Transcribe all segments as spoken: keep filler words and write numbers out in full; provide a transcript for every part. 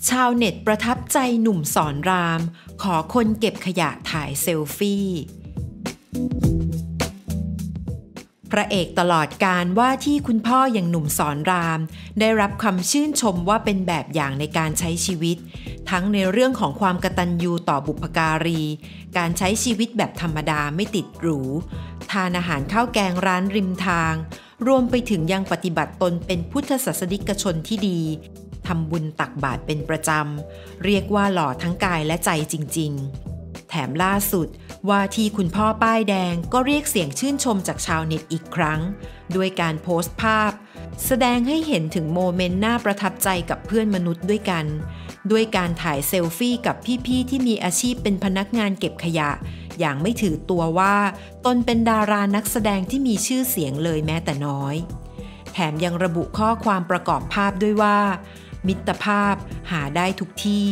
ชาวเน็ตประทับใจหนุ่มสอนรามขอคนเก็บขยะถ่ายเซลฟี่พระเอกตลอดการว่าที่คุณพ่ออย่างหนุ่มสอนรามได้รับคำชื่นชมว่าเป็นแบบอย่างในการใช้ชีวิตทั้งในเรื่องของความกตัญญูต่อบุพการีการใช้ชีวิตแบบธรรมดาไม่ติดหรูทานอาหารข้าวแกงร้านริมทางรวมไปถึงยังปฏิบัติตนเป็นพุทธศาสนิกชนที่ดีทำบุญตักบาตรเป็นประจำเรียกว่าหล่อทั้งกายและใจจริงๆแถมล่าสุดว่าที่คุณพ่อป้ายแดงก็เรียกเสียงชื่นชมจากชาวเน็ตอีกครั้งด้วยการโพสต์ภาพแสดงให้เห็นถึงโมเมนต์น่าประทับใจกับเพื่อนมนุษย์ด้วยกันด้วยการถ่ายเซลฟี่กับพี่ๆที่มีอาชีพเป็นพนักงานเก็บขยะอย่างไม่ถือตัวว่าตนเป็นดารานักแสดงที่มีชื่อเสียงเลยแม้แต่น้อยแถมยังระบุข้อความประกอบภาพด้วยว่ามิตรภาพหาได้ทุกที่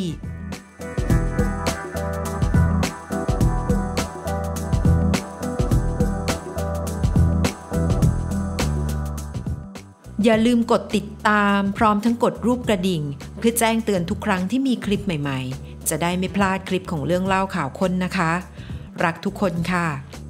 อย่าลืมกดติดตามพร้อมทั้งกดรูปกระดิ่งเพื่อแจ้งเตือนทุกครั้งที่มีคลิปใหม่ๆจะได้ไม่พลาดคลิปของเรื่องเล่าข่าวค้นนะคะรักทุกคนค่ะ